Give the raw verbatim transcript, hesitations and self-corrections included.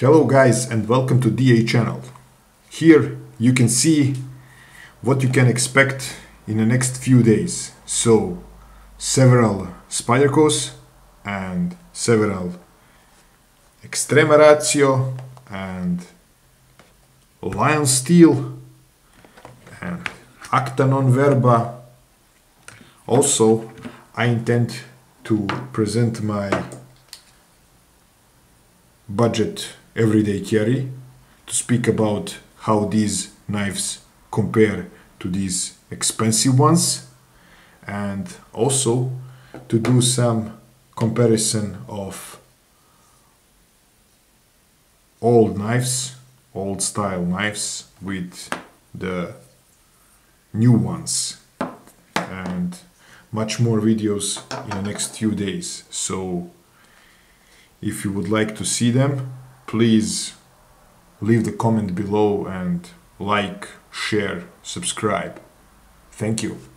Hello guys and welcome to D A channel. Here you can see what you can expect in the next few days. So several Spydercos and several Extrema Ratio and LionSteel and Acta non-Verba. Also, I intend to present my budget everyday carry, to speak about how these knives compare to these expensive ones, and also to do some comparison of old knives, old style knives with the new ones, and much more videos in the next few days. So if you would like to see them, please leave the comment below and like, share, subscribe. Thank you.